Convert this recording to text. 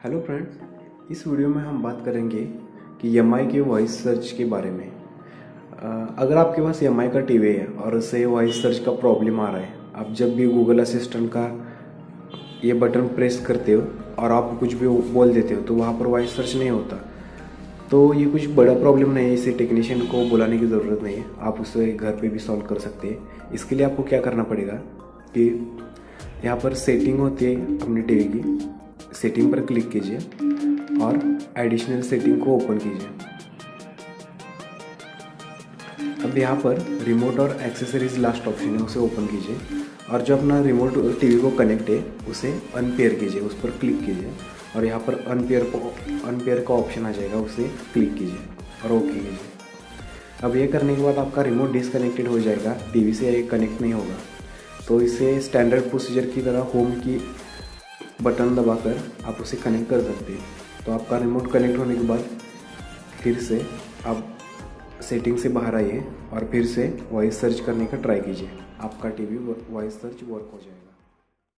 Hello friends, इस video में हम बात करेंगे कि एम.आई के वॉइस सर्च के बारे में। अगर आपके पास एम.आई का टीवी है और उससे वॉइस सर्च का प्रॉब्लम आ रहा है, आप जब भी गूगल असिस्टेंट का ये बटन प्रेस करते हो और आप कुछ भी बोल देते हो तो वहाँ पर वॉइस सर्च नहीं होता। तो ये कुछ बड़ा प्रॉब्लम नहीं है, इसे टेक्नीशियन को बुलाने की ज़रूरत नहीं है, आप उसे घर पे भी सॉल्व कर सकते हैं। इसके लिए आपको क्या करना पड़ेगा कि यहाँ पर सेटिंग होती है अपने टीवी की, सेटिंग पर क्लिक कीजिए और एडिशनल सेटिंग को ओपन कीजिए। अब यहाँ पर रिमोट और एक्सेसरीज लास्ट ऑप्शन है, उसे ओपन कीजिए और जो अपना रिमोट टीवी को कनेक्ट है उसे अनपेयर कीजिए, उस पर क्लिक कीजिए और यहाँ पर अनपेयर का ऑप्शन आ जाएगा, उसे क्लिक कीजिए और ओके कीजिए। अब ये करने के बाद आपका रिमोट डिसकनेक्टेड हो जाएगा, टीवी से ये कनेक्ट नहीं होगा। तो इसे स्टैंडर्ड प्रोसीजर की तरह होम की बटन दबाकर आप उसे कनेक्ट कर सकते हैं। तो आपका रिमोट कनेक्ट होने के बाद फिर से आप सेटिंग से बाहर आइए और फिर से वॉइस सर्च करने का ट्राई कीजिए। आपका टीवी वॉइस सर्च वर्क हो जाएगा।